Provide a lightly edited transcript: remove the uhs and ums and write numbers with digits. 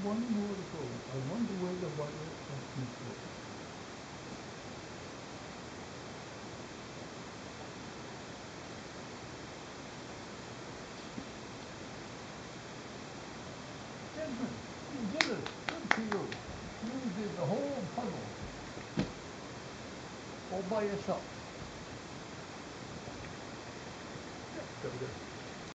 one more to go. I wonder where the water actually flows. Desmond, you did it. Good for you. You did the whole puddle all by yourself. Yeah, gotta go.